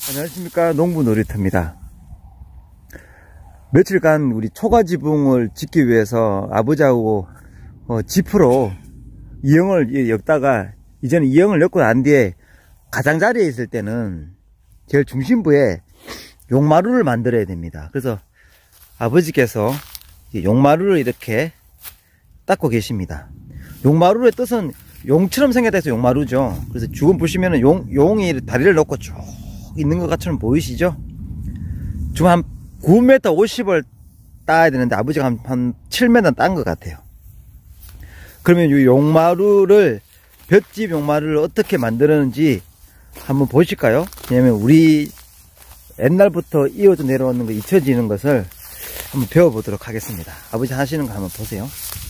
안녕하십니까, 농부 놀이터입니다. 며칠간 우리 초가지붕을 짓기 위해서 아버지하고 지프로 이형을 엮다가, 이제는 이형을 엮고 난 뒤에 가장자리에 있을 때는 제일 중심부에 용마루를 만들어야 됩니다. 그래서 아버지께서 용마루를 이렇게 닦고 계십니다. 용마루의 뜻은 용처럼 생겼다 해서 용마루죠. 그래서 지금 보시면은 용이 다리를 놓고 쭉 있는 것 같처럼 보이시죠? 지금 한 9m 50을 따야 되는데 아버지가 한 7m 딴 것 같아요. 그러면 이 용마루를, 볏짚 용마루를 어떻게 만드는지 한번 보실까요? 왜냐면 우리 옛날부터 이어져 내려오는 거, 잊혀지는 것을 한번 배워보도록 하겠습니다. 아버지 하시는 거 한번 보세요.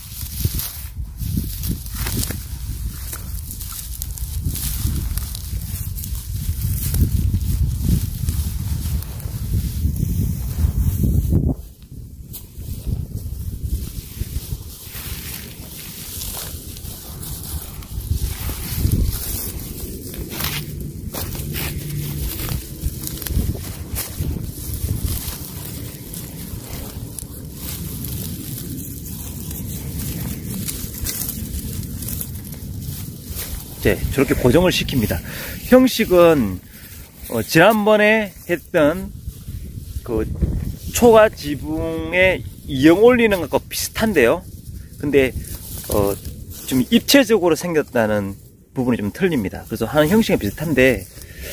저렇게 고정을 시킵니다. 형식은 지난번에 했던 그 초가 지붕에 이형 올리는 것과 비슷한데요. 근데 좀 입체적으로 생겼다는 부분이 좀 틀립니다. 그래서 하는 형식은 비슷한데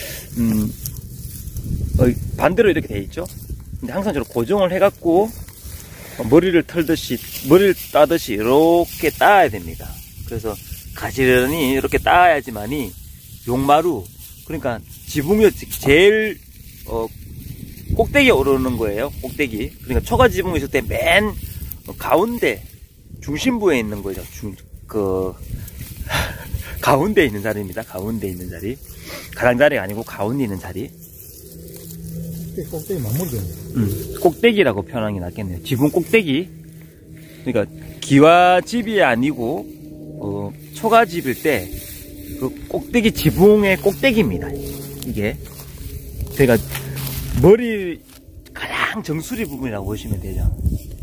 반대로 이렇게 돼 있죠. 근데 항상 저렇게 고정을 해갖고 머리를 따듯이 이렇게 따야 됩니다. 그래서 가지런히 이렇게 따야지만이 용마루, 그러니까 지붕이 제일 꼭대기에 오르는 거예요. 꼭대기. 그러니까 초가 지붕이 있을 때 맨 가운데 중심부에 있는 거죠. 가운데에 있는 자리입니다. 가운데에 있는 자리. 가장자리가 아니고 가운데 있는 자리. 꼭대기 맞물리네. 꼭대기라고 표현하는 게 낫겠네요. 지붕 꼭대기. 그러니까 기와집이 아니고 초가집일 때 그 꼭대기, 지붕의 꼭대기입니다. 이게 그러니까 머리 가장 정수리 부분이라고 보시면 되죠.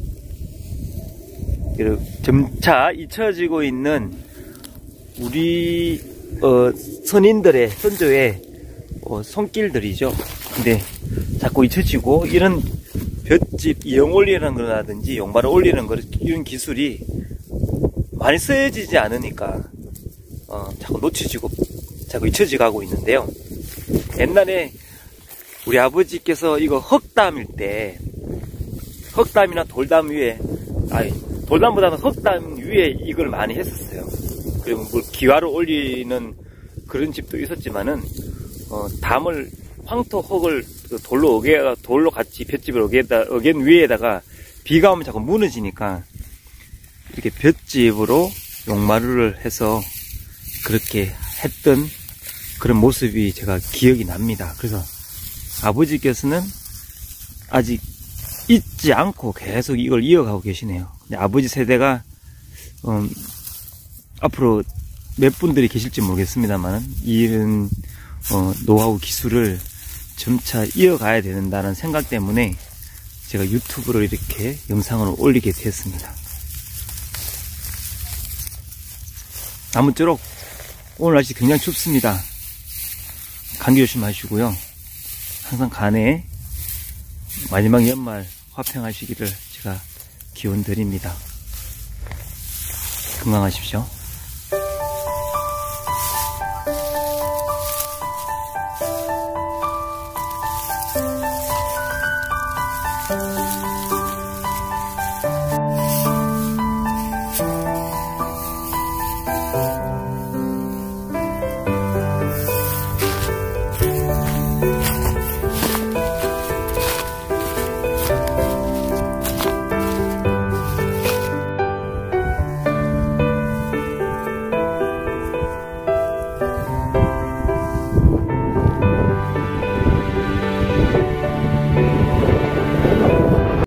점차 잊혀지고 있는 우리 선인들의, 선조의 손길들이죠. 근데 자꾸 잊혀지고, 이런 볏짚 이형 올리는 거라든지 용마루 올리는 거, 이런 기술이 많이 쓰여지지 않으니까 자꾸 놓쳐지고 자꾸 잊혀지고 하고 있는데요. 옛날에 우리 아버지께서 이거 흙담일 때, 흙담이나 돌담 위에, 돌담보다는 흙담 위에 이걸 많이 했었어요. 그리고 뭐 기와를 올리는 그런 집도 있었지만은 담을, 황토 흙을 돌로 같이 볏짚을 어겐 위에다가 비가 오면 자꾸 무너지니까 이렇게 볏짚으로 용마루를 해서 그렇게 했던 그런 모습이 제가 기억이 납니다. 그래서 아버지께서는 아직 잊지 않고 계속 이걸 이어가고 계시네요. 근데 아버지 세대가 앞으로 몇 분들이 계실지 모르겠습니다만, 이런 노하우 기술을 점차 이어가야 된다는 생각 때문에 제가 유튜브로 이렇게 영상을 올리게 되었습니다. 아무쪼록 오늘 날씨 굉장히 춥습니다. 감기 조심하시고요. 항상 간에 마지막 연말 화평하시기를 제가 기원 드립니다. 건강하십시오.